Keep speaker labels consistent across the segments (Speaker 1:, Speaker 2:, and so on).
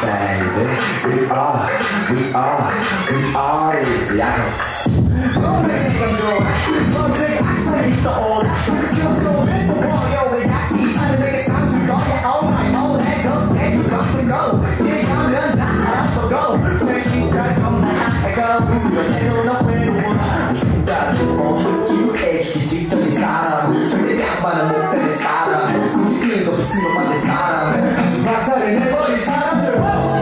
Speaker 1: baby. We are artists. 너의 감정, 너의 악상이 떠오라. 평소에 보여 왜 같이 사는 내게 상줄 거야. Oh my, oh that goes, schedule 같은 거. 얘기하면 다 알아보고. 왜 시작 겁나 하고. 너태도 너 외로워. 죽다고 지루해지기 직전인 사람. 절대 양반은 못 되는 사람. 굳이 뛰는 거 없으면 만든 사람. 아주 박살을 내버린 사람들.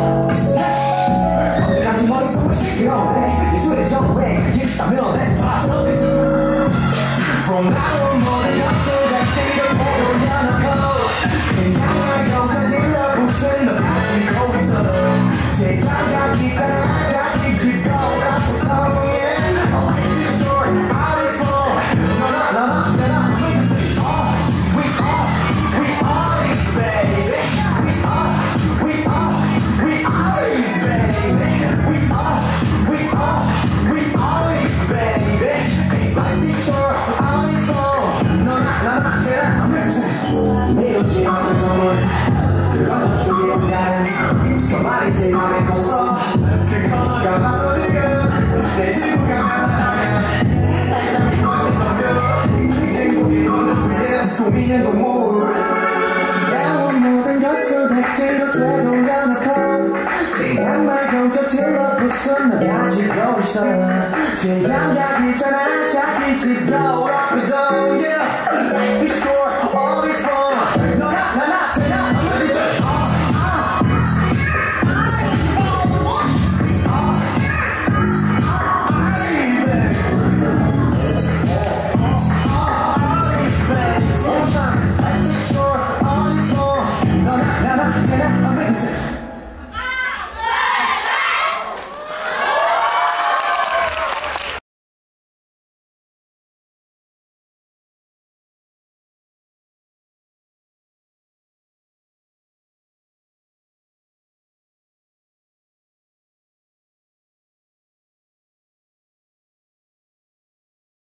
Speaker 1: 언제까지 머릿속을 시끄러운데 예술의 정회 있다면 that's possible. From now on 모든 것을 백지를 보여놓고 생각만 경찰질러 무슨 너 가지고 있어 생각이 기잖아 자기 기꺼우라고 성공해 I like this story, I was born 너나 나나 We are this baby We are this baby We are this baby It's like this story, I was born 너나 나나 내려지 않은 놈은 그건 저쪽에 나는 서만이 제 맘에 컸어 그거가 바로 지금 내 친구가 나타나면 날 삶이 멋진 놈들 행복이 너는 위에 고민은 동물 야운 모든 것을 백지로 되돌려놓고 생각 말고 저질러 부순 너 가지고 있어 생각이 있잖아 자기 집 거울 앞에서 Yeah, life is short, all is for